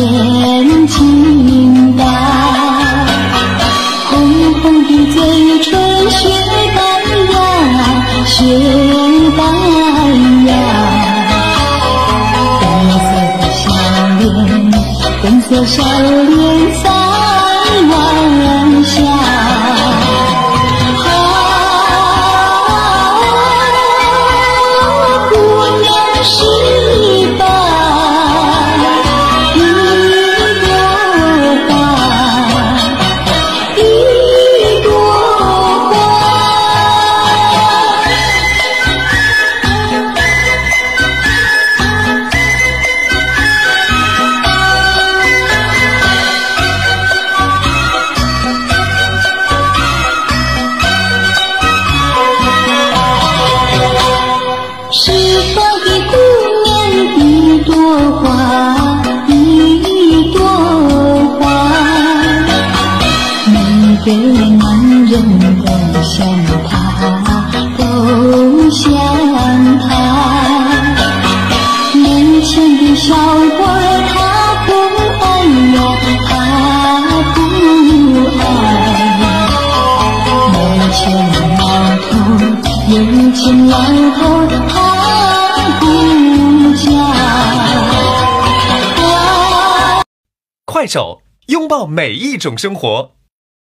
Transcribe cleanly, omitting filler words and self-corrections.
眼睛大，红红的嘴唇雪白呀，雪白呀，粉色笑脸在晚霞。时光的姑娘，一朵花，一朵花，每个男人都像她，都像她。年轻的小伙儿他不爱呀，他不爱。有钱老头，有钱老头。 快手，拥抱每一种生活。